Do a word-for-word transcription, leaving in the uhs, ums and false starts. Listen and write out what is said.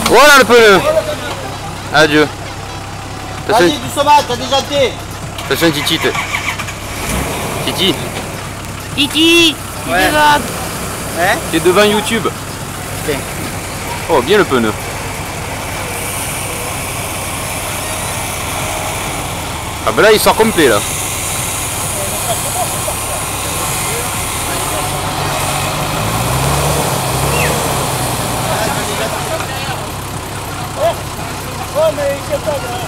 Voilà le pneu. Adieu. Vas-y, doucement, t'as déjà été. Attention Titi. Titi. Titi. Ouais. Hein? T'es devant YouTube. Bien. Oh, bien le pneu. Ah bah là il sort complet là. Oh mais il pas